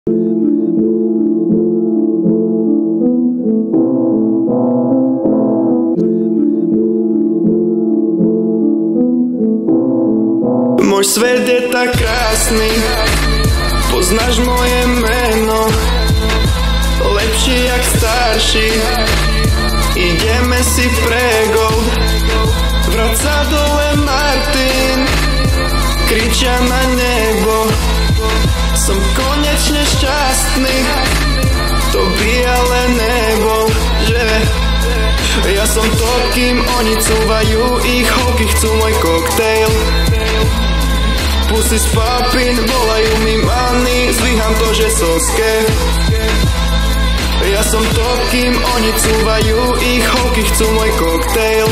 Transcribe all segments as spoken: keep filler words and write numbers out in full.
Môj svet je tak krásny, poznáš moje meno, lepší jak starší. Ideme si pregol, vrať sa dole Martin, kričia na nebo. Som konečne šťastný, to by ale nebol, že ja som to, kým oni cúvajú, ich holky chcú môj koktejl. Pusy z papín, volajú mi many, zlyhám to, že soske. Ja som to, kým oni cúvajú, ich holky chcú môj koktejl.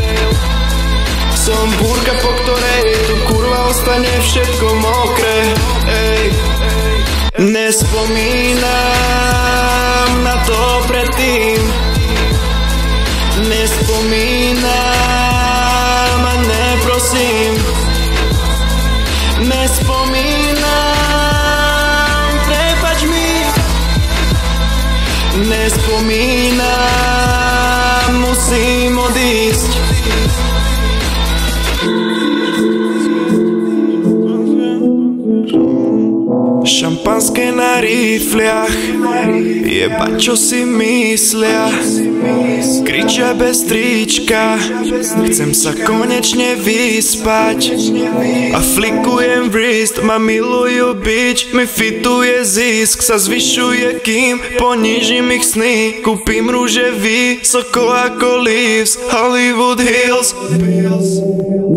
Som búrka, po ktorej tu kurva ostane všetko mokré. Ej. Nespomínam na to predtým, nespomínam a neprosím, nespomínam, prepáč mi, nespomínam, musím odísť. Šampanské na rifliach, jebať čo si myslia, kričia bez trička, chcem sa konečne vyspať a flikujem wrist, ma milujú bitch, mi fituje zisk, sa zvyšuje kým ponížim ich sny, kúpim rúže vysoko ako leaves, Hollywood Hills.